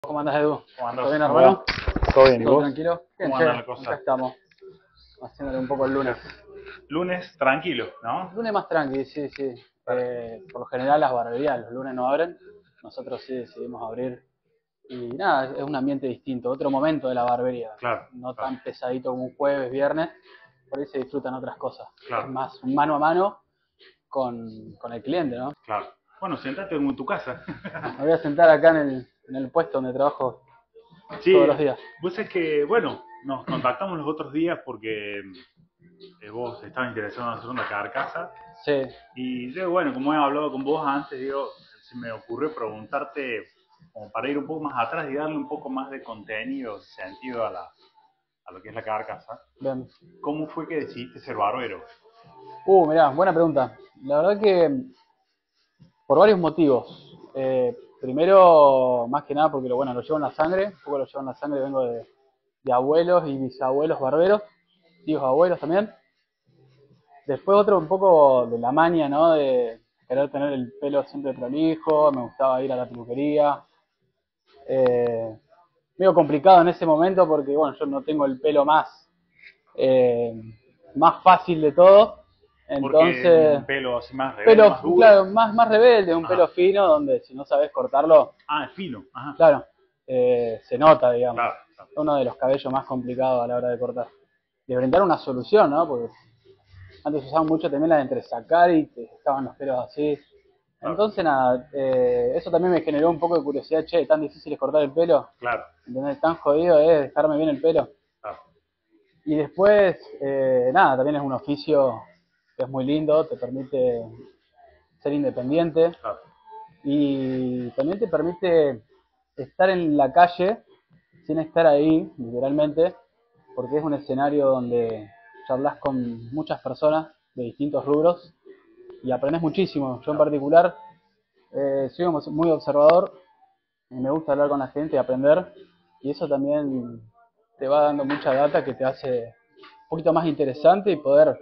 ¿Cómo andas, Edu? ¿Cómo andas? ¿Todo bien, hermano? ¿Todo bien, y ¿Todo vos? tranquilo? Bien, ¿Cómo che, anda la cosa? acá estamos, haciéndole un poco el lunes. Lunes tranquilo, ¿no? Lunes más tranqui, sí, sí. Por lo general las barberías los lunes no abren, nosotros sí decidimos abrir. Y nada, es un ambiente distinto, otro momento de la barbería. Claro, No claro, tan pesadito como un jueves, viernes, por ahí se disfrutan otras cosas. claro. Es más un mano a mano con el cliente, ¿no? claro. Bueno, sentate en tu casa. Me voy a sentar acá en el puesto donde trabajo todos Sí, los días. vos es que, bueno, nos contactamos los otros días porque vos estabas interesado en hacer una carcasa. Sí, Y yo, bueno, como he hablado con vos antes, digo, se me ocurrió preguntarte, como para ir un poco más atrás y darle un poco más de contenido, sentido a lo que es la carcasa. bien. ¿Cómo fue que decidiste ser barbero? Mirá, buena pregunta. La verdad que por varios motivos. Primero, más que nada porque bueno, lo llevo en la sangre, un poco lo llevo en la sangre, vengo de abuelos y bisabuelos barberos, tíos abuelos también. Después otro un poco de la maña, ¿no? De querer tener el pelo siempre prolijo, me gustaba ir a la peluquería. Eh, Medio complicado en ese momento porque bueno, yo no tengo el pelo eh, más fácil de todo. Porque es Entonces, un pelo así más rebelde, pelo, más duro. claro, más rebelde, un pelo Ajá. fino donde si no sabes cortarlo, Ah, es fino. Ajá. claro, se nota, digamos. Claro, claro. Es uno de los cabellos más complicados a la hora de cortar. De brindar una solución, ¿no? Porque antes usaban mucho también la de entresacar y te estaban los pelos así. Claro, Entonces, nada, eso también me generó un poco de curiosidad. Che, tan difícil es cortar el pelo. claro, ¿Entendés? Tan jodido es dejarme bien el pelo. claro, Y después, nada, también es un oficio que es muy lindo, te permite ser independiente. claro. Y también te permite estar en la calle sin estar ahí, literalmente, porque es un escenario donde charlas con muchas personas de distintos rubros y aprendes muchísimo. Yo en Claro. particular soy muy observador y me gusta hablar con la gente y aprender, y eso también te va dando mucha data que te hace un poquito más interesante y poder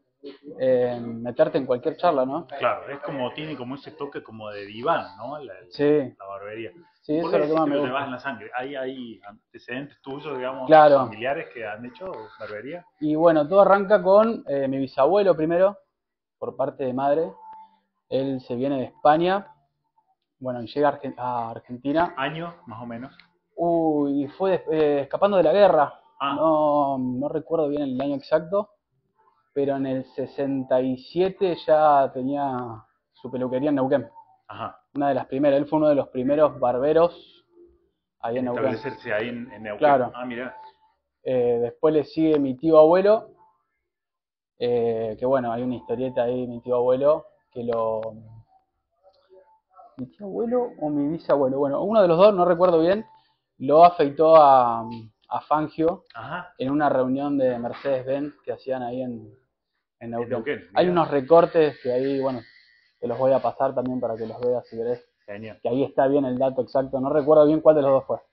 meterte en cualquier charla, ¿no? Claro, es como, tiene como ese toque como de diván, ¿no? Sí, La barbería. sí, ¿Por eso qué es lo que decís más que me lo llevas gusta. en la sangre? ¿Hay antecedentes tuyos, digamos, Claro. familiares que han hecho barbería? Y bueno, todo arranca con mi bisabuelo primero, por parte de madre. Él se viene de España, bueno, y llega a Argentina. ¿Años, más o menos? Y fue escapando de la guerra. Ah, No recuerdo bien el año exacto, pero en el 67 ya tenía su peluquería en Neuquén. ajá. Una de las primeras, él fue uno de los primeros barberos ahí en En Neuquén. establecerse ahí en Neuquén. Claro. Ah, mira. Después le sigue mi tío abuelo, que bueno, hay una historieta ahí, mi tío abuelo, que ¿mi tío abuelo o mi bisabuelo? Bueno, uno de los dos, no recuerdo bien, lo afeitó a Fangio Ajá. en una reunión de Mercedes-Benz que hacían ahí en En Neuquén. Neuquén, Hay mira. unos recortes que ahí, bueno, te los voy a pasar también para que los veas si querés, Genial. que ahí está bien el dato exacto, no recuerdo bien cuál de los dos fue.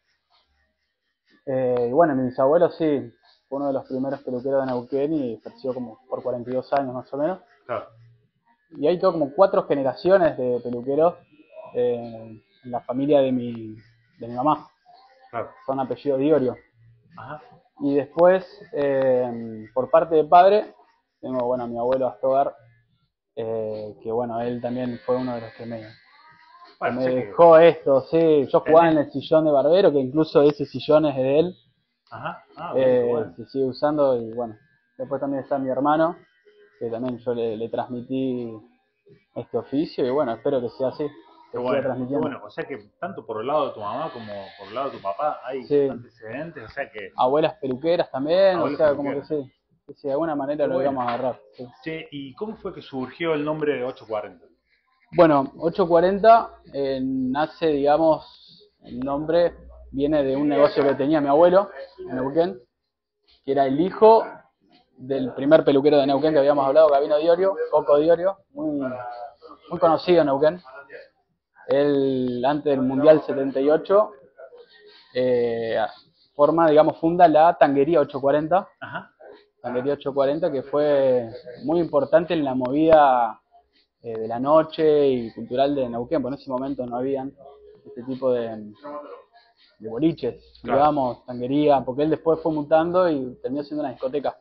Y bueno, mi bisabuelo sí, fue uno de los primeros peluqueros de Neuquén y ejerció como por 42 años más o menos. Claro, Y hay todo como 4 generaciones de peluqueros en la familia de mi mamá. claro. Son apellidos Diorio. Ajá. Y después, por parte de padre, tengo bueno, a mi abuelo Astógar, que bueno, él también fue uno de los que Bueno, me sé que dejó esto, sí, yo jugaba en tenés. el sillón de barbero, que incluso ese sillón es de él, Ajá. Ah, bien, qué bueno. se sigue usando y bueno, después también está mi hermano, que también yo le transmití este oficio y bueno, espero que sea así, Qué que siga bueno, qué transmitiendo. bueno. O sea que tanto por el lado de tu mamá como por el lado de tu papá hay Sí, antecedentes, o sea que abuelas peluqueras también, o abuelos sea, como que peluqueros. sí, que si de alguna manera Qué lo bueno. íbamos a agarrar. Sí. Che, ¿y cómo fue que surgió el nombre de 840? Bueno, 840 nace, digamos, el nombre viene de un negocio que tenía mi abuelo en Neuquén, que era el hijo del primer peluquero de Neuquén que habíamos hablado, Gabino Diorio, Coco Diorio, muy conocido en Neuquén. Él, antes del Mundial 78, eh, funda la Tanguería 840, Ajá, Tanguería 840, que fue muy importante en la movida de la noche y cultural de Neuquén, porque en ese momento no habían este tipo de boliches, Claro. digamos, tanguería, porque él después fue mutando y terminó siendo una discoteca.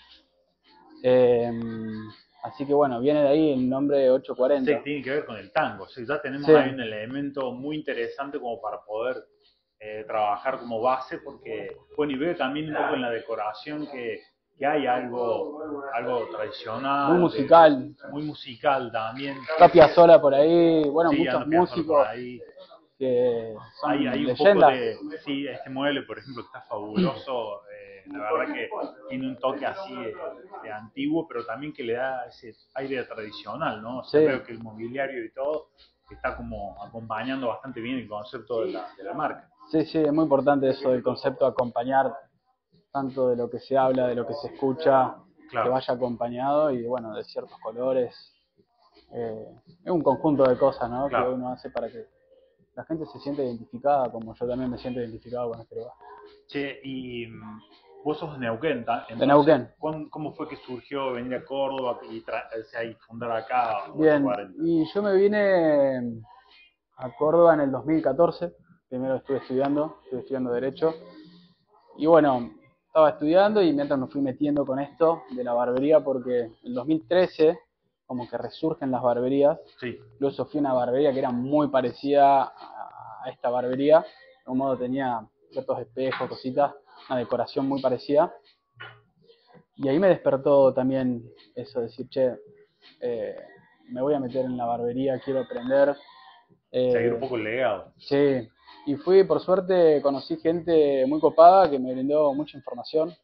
Así que bueno, viene de ahí el nombre de Sí, 840. tiene que ver con el tango. Sí, ya tenemos Sí, ahí un elemento muy interesante como para poder trabajar como base, porque, bueno, y veo también un poco en la decoración que hay algo muy tradicional, musical. muy musical también. Está Piazzolla por ahí, bueno, Sí, muchos ando Piazzolla por músicos ahí. que Hay son un poco leyendas. de, sí, este mueble, por ejemplo, que está fabuloso. La verdad que tiene un toque así de antiguo, pero también que le da ese aire tradicional, ¿no? O sea, Sí, veo que el mobiliario y todo está como acompañando bastante bien el concepto de la marca. sí, sí, es muy importante eso del concepto de acompañar tanto de lo que se habla, de lo que se escucha, que Claro, vaya acompañado y bueno, de ciertos colores. Es un conjunto de cosas, ¿no? Que claro. uno hace para que la gente se sienta identificada, como yo también me siento identificado con este lugar. Che, y vos sos de Neuquén, De entonces, Neuquén. ¿cómo fue que surgió venir a Córdoba y fundar acá Bien, 840? y yo me vine a Córdoba en el 2014. Primero estuve estudiando Derecho. Y bueno, estaba estudiando y mientras me fui metiendo con esto de la barbería, porque en el 2013 como que resurgen las barberías. Sí, Incluso fui a una barbería que era muy parecida a esta barbería. De algún modo tenía ciertos espejos, cositas, una decoración muy parecida. Y ahí me despertó también eso de decir, che, eh, me voy a meter en la barbería, quiero aprender. seguir un Eh, poco el legado. sí, y fui, por suerte, conocí gente muy copada que me brindó mucha información,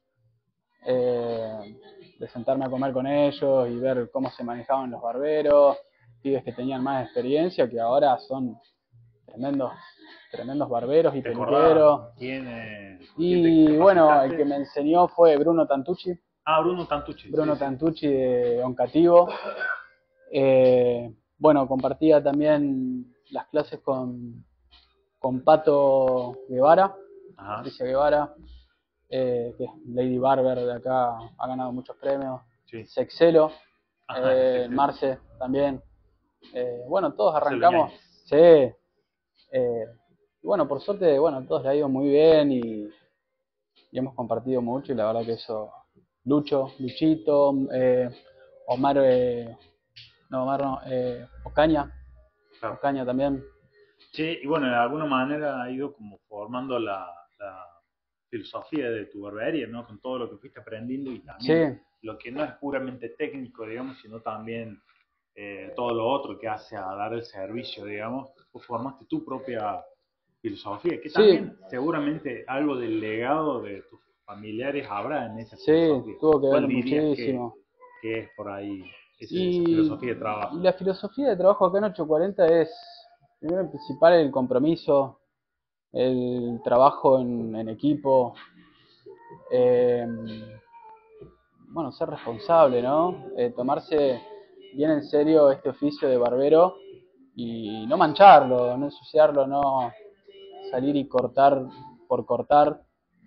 de sentarme a comer con ellos y ver cómo se manejaban los barberos, pibes que tenían más experiencia, que ahora son tremendos, tremendos barberos y ¿Te acordás peluqueros. quién te Y bueno, el capacitaste? que me enseñó fue Bruno Tantucci, Ah, Bruno Tantucci, sí, Bruno sí. Tantucci de Oncativo. Bueno, compartía también las clases con Pato Guevara, Ajá, Patricia Guevara, que es Lady Barber de acá, ha ganado muchos premios. sí. Sexelo, Ajá, ese es el Marce también. Bueno, todos Marcelo arrancamos. Ñáñez. Sí. Y bueno, por suerte, bueno, todos le ha ido muy bien y hemos compartido mucho y la verdad que eso. Lucho, Luchito, Omar, no, Omar no, Ocaña, Claro. Ocaña también. Sí, y bueno, de alguna manera ha ido como formando la filosofía de tu barbería, ¿no? Con todo lo que fuiste aprendiendo y Sí, también lo que no es puramente técnico, digamos, sino también todo lo otro que hace a dar el servicio, digamos. Vos formaste tu propia filosofía, que sí, también seguramente algo del legado de tus familiares habrá en esa sí, filosofía. tuvo que ver ¿Cuál dirías muchísimo. que es por ahí esa filosofía de Y trabajo? la filosofía de trabajo acá en 840 es, primero y principal, el compromiso, el trabajo en equipo, eh, bueno, ser responsable, ¿no? Tomarse bien en serio este oficio de barbero y no mancharlo, no ensuciarlo, no salir y cortar por cortar,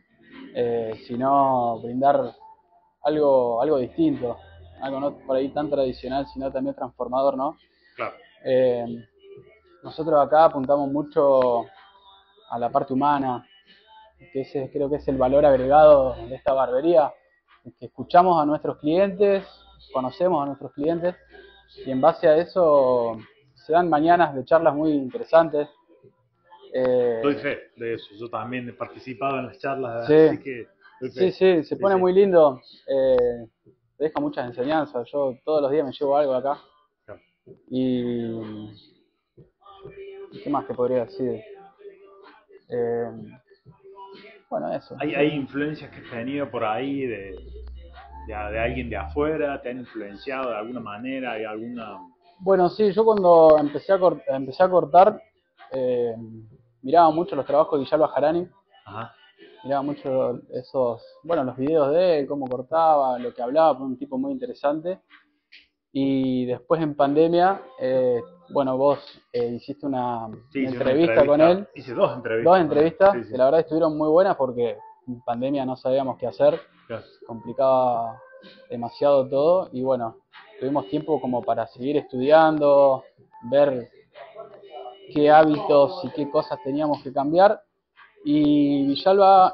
sino brindar algo distinto, algo no por ahí tan tradicional, sino también transformador, ¿no? Claro, Eh, Nosotros acá apuntamos mucho a la parte humana, que ese creo que es el valor agregado de esta barbería, que escuchamos a nuestros clientes, conocemos a nuestros clientes y en base a eso se dan mañanas de charlas muy interesantes. doy Eh, fe de eso. Yo también he participado en las charlas, sí, así que doy sí, fe. sí, se Sí, pone sí. muy lindo, te deja muchas enseñanzas. Yo todos los días me llevo algo acá Claro. y ¿qué más te podría decir? Eh, bueno, eso. Hay influencias que has tenido por ahí de alguien de afuera? ¿Te han influenciado de alguna manera? ¿Hay alguna...? Bueno, sí, yo cuando empecé a cortar, eh, miraba mucho los trabajos de Guillermo Jarani, Ajá, miraba mucho esos, bueno, los videos de él, cómo cortaba, lo que hablaba, fue un tipo muy interesante. Y después en pandemia, bueno, vos hiciste sí, una hice una entrevista con entrevista, él, hice dos dos entrevistas con él. Sí, entrevistas, sí, que la verdad estuvieron muy buenas porque en pandemia no sabíamos qué hacer, claro. se complicaba demasiado todo y bueno, tuvimos tiempo como para seguir estudiando, ver qué hábitos y qué cosas teníamos que cambiar Y Villalba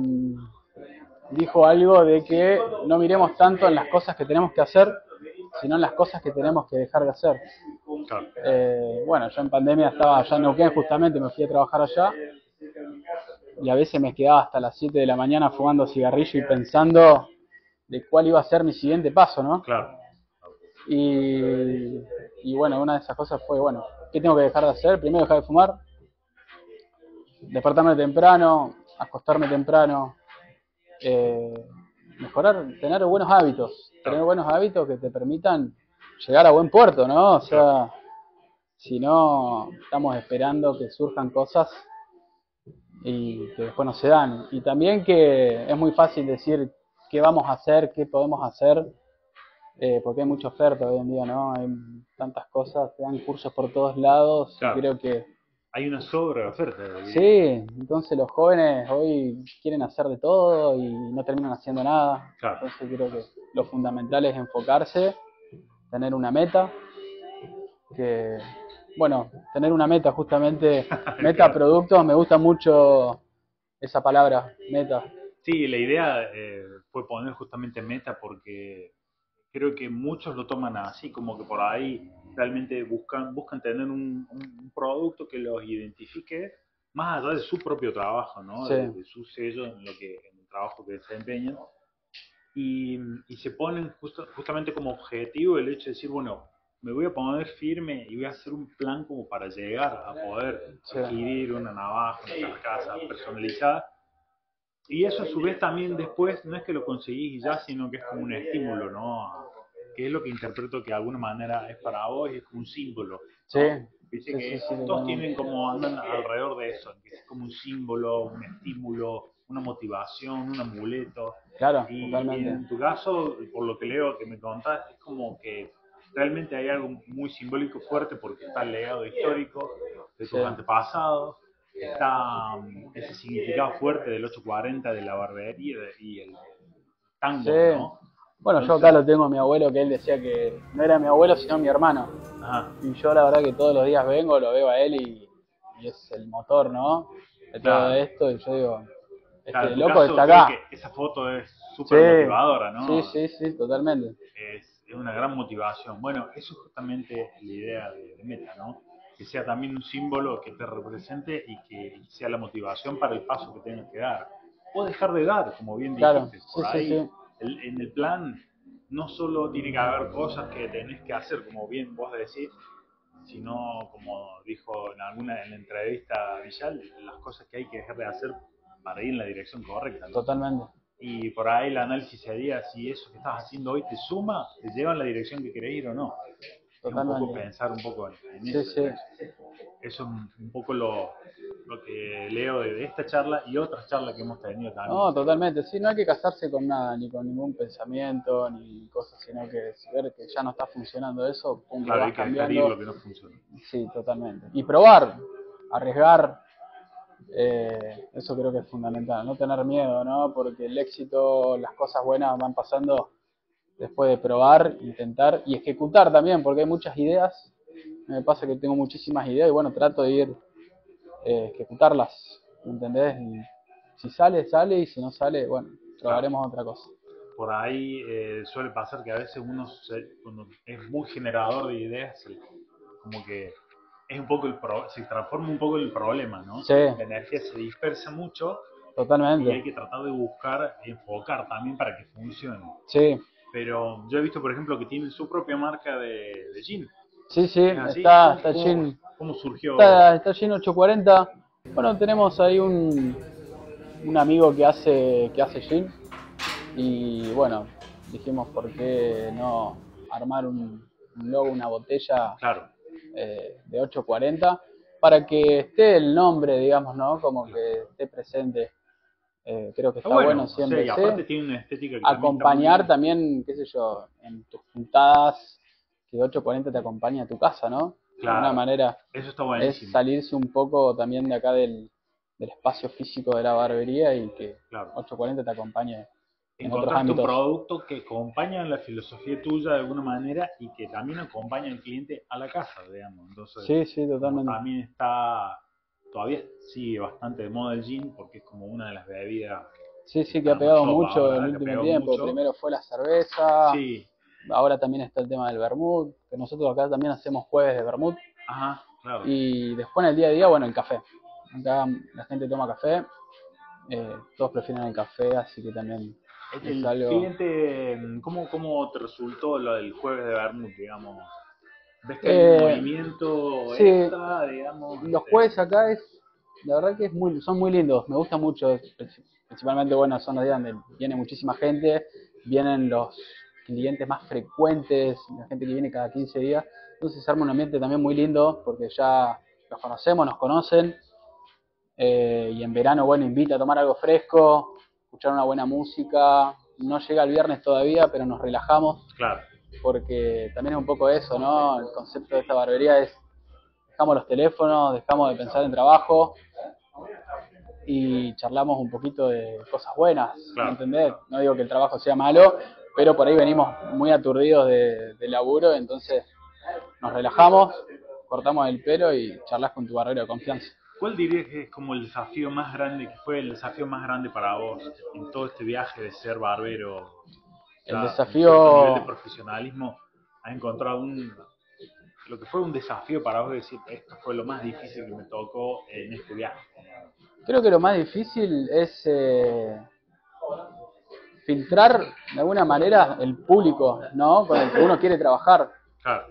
dijo algo de que no miremos tanto en las cosas que tenemos que hacer, sino en las cosas que tenemos que dejar de hacer. Claro. Bueno, yo en pandemia estaba allá en Neuquén, justamente me fui a trabajar allá, y a veces me quedaba hasta las 7 de la mañana fumando cigarrillo y pensando de cuál iba a ser mi siguiente paso, ¿no? Claro. Y bueno, una de esas cosas fue, bueno, ¿qué tengo que dejar de hacer? Primero dejar de fumar, despertarme temprano, acostarme temprano, mejorar, tener buenos hábitos, que te permitan llegar a buen puerto, ¿no? O sea, si no, estamos esperando que surjan cosas y que después no se dan. Y también que es muy fácil decir qué vamos a hacer, qué podemos hacer, porque hay mucha oferta hoy en día, ¿no? Hay tantas cosas, te dan cursos por todos lados, Claro. y creo que Hay una sobreoferta. sí, entonces los jóvenes hoy quieren hacer de todo y no terminan haciendo nada. Claro. Entonces creo que lo fundamental es enfocarse, tener una meta, que, bueno, tener una meta justamente, meta Claro. productos, me gusta mucho esa palabra, meta. Sí, la idea fue poner justamente meta porque creo que muchos lo toman así, como que por ahí realmente buscan tener un producto que los identifique más allá de su propio trabajo, ¿no? Sí, De su sello en el trabajo que desempeñan. Y se ponen justamente como objetivo el hecho de decir, bueno, me voy a poner firme y voy a hacer un plan como para llegar a poder sí, adquirir una navaja, una carcasa personalizada. Y eso a su vez también después no es que lo conseguís y ya, sino que es como un estímulo, ¿no? Que es lo que interpreto que de alguna manera es para vos y es como un símbolo, sí, ¿no? Dice sí, que sí, sí, todos totalmente. tienen como, andan alrededor de eso, que es como un símbolo, un estímulo, una motivación, un amuleto. Claro, Y totalmente. en tu caso, por lo que leo que me contaste, es como que realmente hay algo muy simbólico fuerte porque está el legado histórico de Sí, tus antepasados, está ese significado fuerte del 840 de la barbería y el sí. tango, ¿no? Bueno, yo acá Entonces, lo tengo a mi abuelo, que él decía que no era mi abuelo, sino mi hermano. ajá, Y yo la verdad que todos los días vengo, lo veo a él y es el motor, ¿no? De todo claro. esto, y yo digo, Claro, este en tu loco está caso creo acá. que esa foto es Sí, súper motivadora, sí, ¿no? sí, sí, totalmente. Es una gran motivación. Bueno, eso es justamente la idea de Meta, ¿no? Que sea también un símbolo que te represente y que sea la motivación para el paso que tengas que dar. O dejar de dar, como bien Claro, dijiste. sí, Por sí, ahí, sí, en el plan, no solo tiene que haber cosas que tenés que hacer, como bien vos decís, sino, como dijo en la entrevista Villal, las cosas que hay que dejar de hacer para ir en la dirección correcta, ¿no? totalmente, Y por ahí el análisis sería si eso que estás haciendo hoy te suma, te lleva en la dirección que querés ir o no. Es un poco totalmente. pensar un poco en Sí, eso. sí. Eso es un poco lo que leo de esta charla y otras charlas que hemos tenido también. No, totalmente. Sí, no hay que casarse con nada, ni con ningún pensamiento, ni cosas, sino que si ver que ya no está funcionando eso, pum, lo Claro, vas hay que dejar ir cambiando. lo que no funciona. Sí, totalmente. Y probar, arriesgar, eso creo que es fundamental. No tener miedo, ¿no? Porque el éxito, las cosas buenas van pasando después de probar, intentar y ejecutar también, porque hay muchas ideas. Me pasa que tengo muchísimas ideas y bueno, trato de ir ejecutarlas, ¿entendés? Y si sale, sale y si no sale, bueno, Claro. probaremos otra cosa. Por ahí suele pasar que a veces cuando es muy generador de ideas, como que es un poco se transforma un poco en el problema, ¿no? Sí, La energía se dispersa mucho y totalmente. hay que tratar de buscar, enfocar también para que funcione. Sí, Pero yo he visto, por ejemplo, que tienen su propia marca de gin. sí, sí, ¿Es así? está Gin, ¿Cómo surgió? está Gin 840. Bueno, tenemos ahí un amigo que hace gin y bueno, dijimos por qué no armar un logo, una botella Claro, de 840 para que esté el nombre, digamos, ¿no? Como claro. que esté presente. Creo que Está está bueno bueno, o sea, siempre, y ¿sí? aparte tiene una estética que también está muy Acompañar bien. también, qué sé yo, en tus juntadas, que 840 te acompañe a tu casa, ¿no? De alguna Claro, manera eso está es buenísimo. salirse un poco también de acá del espacio físico de la barbería y que Claro. 840 te acompañe en otros Encontraste un ámbitos. producto que acompaña la filosofía tuya de alguna manera y que también acompaña al cliente a la casa, digamos. Entonces, Sí, sí, como totalmente. también está todavía sigue bastante de moda el gin porque es como una de las bebidas Sí, que sí, que ha está más pegado top mucho ahora, el ¿verdad? Que último pegó tiempo. mucho. Primero fue la cerveza, Sí, ahora también está el tema del vermut, que nosotros acá también hacemos jueves de vermut. ajá, claro. Y después en el día a día, bueno, el café. Acá la gente toma café, todos prefieren el café, así que también es El algo... cliente, ¿cómo te resultó lo del jueves de Bermud, digamos? ¿Ves que hay un Eh, movimiento sí, extra, digamos? los jueves acá la verdad que son muy lindos, me gusta mucho, principalmente, bueno, son los días donde viene muchísima gente, vienen los clientes más frecuentes, la gente que viene cada 15 días, entonces se arma un ambiente también muy lindo, porque ya los conocemos, nos conocen, y en verano, bueno, invita a tomar algo fresco, escuchar una buena música, no llega el viernes todavía, pero nos relajamos, Claro, porque también es un poco eso, ¿no? El concepto de esta barbería es, dejamos los teléfonos, dejamos de pensar en trabajo y charlamos un poquito de cosas buenas, ¿me claro. entendés? No digo que el trabajo sea malo, pero por ahí venimos muy aturdidos de laburo, entonces nos relajamos, cortamos el pelo y charlas con tu barbero de confianza. ¿Cuál dirías que es como el desafío más grande, que fue el desafío más grande para vos en todo este viaje de ser barbero, El ya con cierto nivel de desafío, profesionalismo? ¿Has encontrado lo que fue un desafío para vos decir, esto fue lo más difícil que me tocó en este viaje? creo que lo más difícil es filtrar de alguna manera el público, ¿no? Con el que uno quiere trabajar. Claro,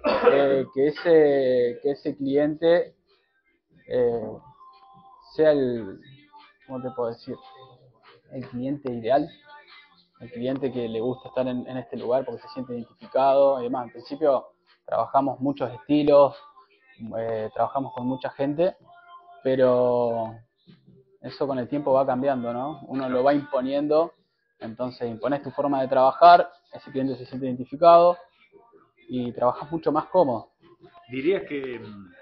Que ese cliente eh, sea ¿cómo te puedo decir? El cliente ideal, el cliente que le gusta estar en este lugar porque se siente identificado y demás. Al principio trabajamos muchos estilos, trabajamos con mucha gente, pero eso con el tiempo va cambiando, ¿no? Uno lo claro. va imponiendo, entonces impones tu forma de trabajar, ese cliente se siente identificado y trabajas mucho más cómodo. Dirías que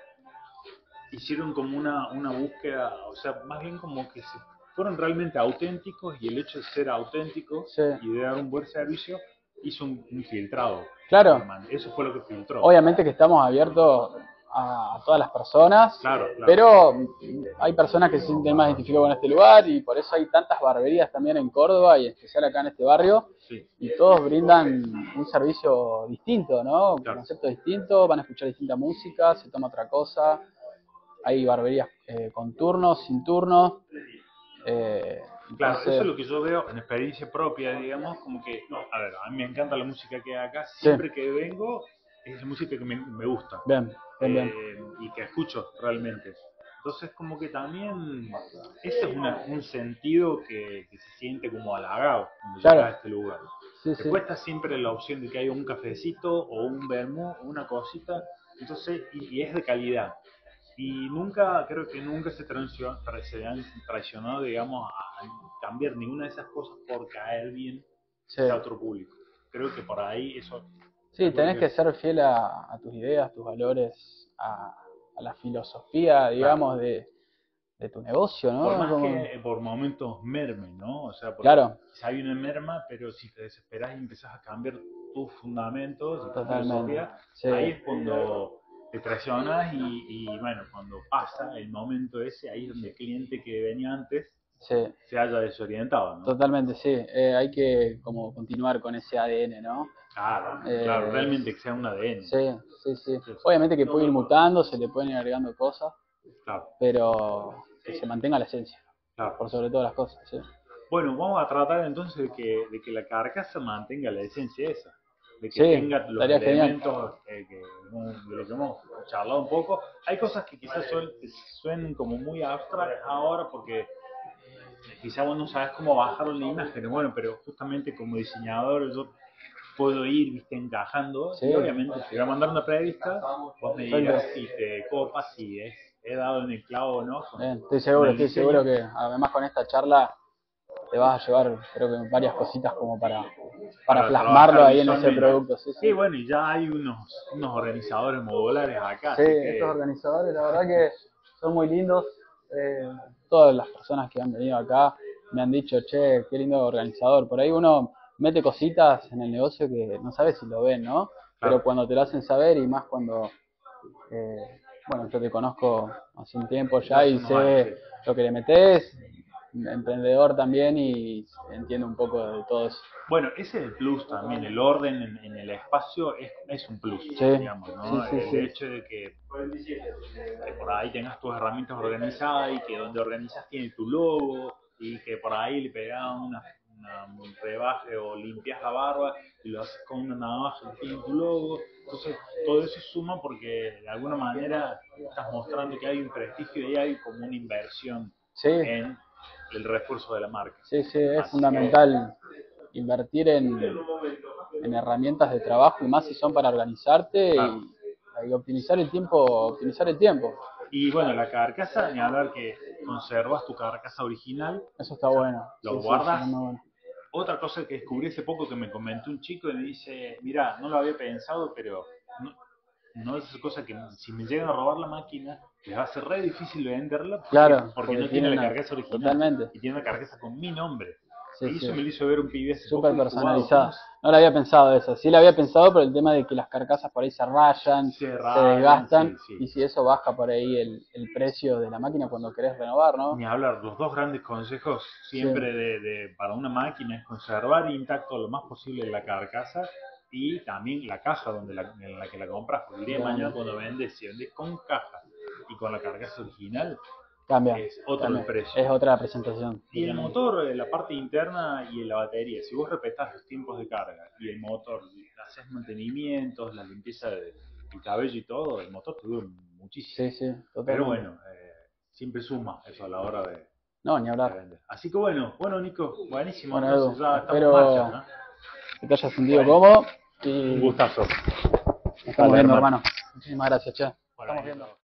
hicieron como una búsqueda, o sea, más bien como que se fueron realmente auténticos y el hecho de ser auténticos Sí, y de dar un buen servicio hizo un filtrado. claro, Eso fue lo que filtró. obviamente que estamos abiertos a todas las personas, Claro, claro. pero hay personas que se sienten más identificadas con este lugar y por eso hay tantas barberías también en Córdoba y en especial acá en este barrio, Sí, y todos brindan un servicio distinto, ¿no? Un claro. concepto distinto, van a escuchar distinta música, se toma otra cosa, hay barberías con turnos, sin turnos, Claro, eso es entonces, lo que yo veo en experiencia propia, digamos, como que, a ver, a mí me encanta la música que hay acá, sí, siempre que vengo es la música que me gusta bien, bien, bien, y que escucho realmente. Entonces, como que también, ese es un sentido que se siente como halagado cuando llegas a claro, este lugar. sí, sí, Después está siempre la opción de que haya un cafecito o un vermú o una cosita, entonces, y es de calidad. Y nunca, creo que nunca se han traicionado, digamos, a cambiar ninguna de esas cosas por caer bien sí. quizá a otro público. Creo que por ahí eso, Sí, calculo tenés que que, ser fiel a tus ideas, tus valores, a la filosofía, claro, digamos, de tu negocio, por ¿no? más Como, que por momentos merme, ¿no? O sea, porque claro, quizá hay una merma, pero si te desesperas y empezás a cambiar tus fundamentos y tu totalmente. filosofía, Sí, ahí es cuando te traicionas y bueno, cuando pasa el momento ese, ahí es donde el cliente que venía antes sí, se haya desorientado, ¿no? totalmente, sí. Hay que como continuar con ese ADN, ¿no? Claro, claro, Eh, realmente que sea un ADN. sí, sí, sí. Sí, sí, Obviamente que puede ir mutando, se le pueden ir agregando cosas, claro, pero que se mantenga la esencia, claro. por sobre todas las cosas, sí. Bueno, vamos a tratar entonces de que la carcasa mantenga la esencia esa, de que Sí, tenga los estaría genial. elementos de lo que hemos charlado un poco. Hay cosas que quizás suenen como muy abstractas ahora porque quizás vos no sabes cómo bajar la imagen, bueno, pero justamente como diseñador yo puedo ir, viste, encajando Sí, y obviamente te voy a mandar una prevista, vos me perfecto. dirás si te copas, si he dado en el clavo o no Bien, con el estoy seguro diseño. que además con esta charla te vas a llevar, creo que varias cositas como para Para plasmarlo trabajar ahí en ese visualmente. producto, sí, sí. Y bueno, y ya hay unos organizadores modulares acá, Sí, así estos que, organizadores la verdad que son muy lindos. Eh, Todas las personas que han venido acá me han dicho, che, qué lindo organizador. Por ahí uno mete cositas en el negocio que no sabe si lo ven, ¿no? Pero claro, cuando te lo hacen saber y más cuando eh, bueno, yo te conozco hace un tiempo ya y Hace unos años, sé lo que le metés, emprendedor también y entiendo un poco de todo eso. Bueno, ese es el plus también, el orden en el espacio es un plus, Sí, digamos, sí, ¿no? sí, El sí. hecho de que por ahí tengas tus herramientas organizadas y que donde organizas tiene tu logo y que por ahí le pegas un rebaje o limpias la barba y lo haces con una navaja que tiene tu logo. Entonces, todo eso suma porque de alguna manera estás mostrando que hay un prestigio y hay como una inversión Sí, en el refuerzo de la marca. sí, sí, es Así que fundamental invertir en herramientas de trabajo y más si son para organizarte claro. y optimizar el tiempo, optimizar el tiempo. Y bueno, la carcasa, ni hablar que conservas tu carcasa original, Eso está o sea, bueno. lo Sí, sí, eso está guardas. muy bueno. Otra cosa que descubrí hace poco que me comentó un chico y me dice, mira, no lo había pensado, pero no, no es cosa que si me llegan a robar la máquina, les va a ser re difícil venderla Claro, porque porque no tiene tiene la una, carcasa original totalmente. y tiene una carcasa con mi nombre. Sí, Y sí. eso me lo hizo ver un pibe hace poco Súper y dijo, wow, ¿cómo personalizada. No lo había pensado eso. Sí lo había pensado por el tema de que las carcasas por ahí se rayan, se se rayan? desgastan Sí, sí. y si eso baja por ahí el precio de la máquina cuando querés renovar, ¿no? Ni hablar, los dos grandes consejos Sí, siempre para una máquina es conservar intacto lo más posible la carcasa y también la caja en la que la compras, porque el día de mañana grande. cuando vendes, si vendes con caja y con la carcasa original, Cambia, es otro el cambia. precio. Es otra presentación, Y el totalmente. motor, la parte interna y la batería, si vos respetás los tiempos de carga y el motor, haces mantenimientos, la limpieza del cabello y todo, el motor te dura muchísimo. Sí, sí, Pero totalmente. bueno, siempre suma eso a la hora No, ni de hablar. vender. Así que bueno Nico, buenísimo, Bueno, entonces Edu, ya estamos en marcha, espero ¿no? que te hayas sentido Bueno, cómodo un y gustazo. nos estamos Dale, viendo, hermano. hermano. Muchísimas gracias, che. Bueno, Estamos ahí viendo. lo-